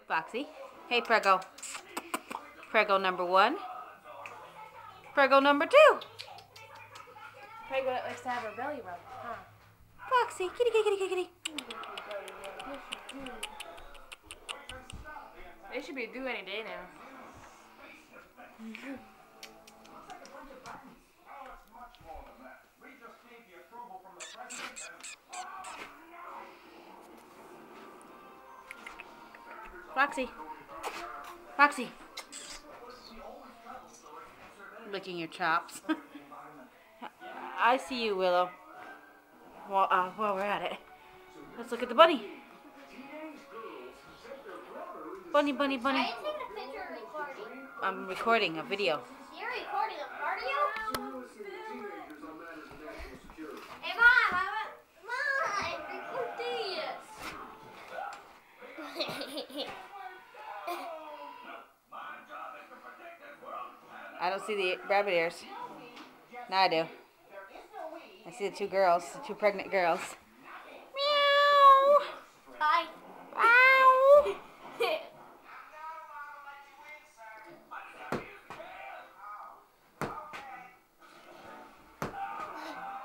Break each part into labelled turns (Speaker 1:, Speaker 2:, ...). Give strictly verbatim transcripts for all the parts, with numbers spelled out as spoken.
Speaker 1: Foxy. Hey, Prego. Prego number one. Prego number two. Prego likes to have her belly rubbed, huh? Foxy, kitty, kitty, kitty, kitty.
Speaker 2: They should be due any day now.
Speaker 1: Foxy. Foxy. Licking your chops. I see you, Willow. Well, uh, while we're at it, let's look at the bunny. Bunny, bunny, bunny.
Speaker 3: Are you taking a picture or recording?
Speaker 1: I'm recording a video.
Speaker 3: You're recording a cardio? Hey, Mom! Mom! Mom! Record this!
Speaker 1: I don't see the rabbit ears. Now I do. I see the two girls, the two pregnant girls. Meow!
Speaker 3: Hi.
Speaker 1: Meow!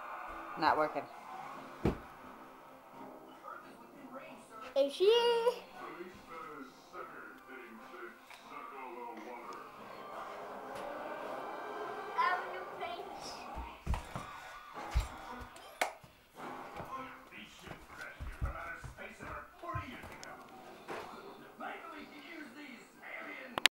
Speaker 1: Not working.
Speaker 3: Is she?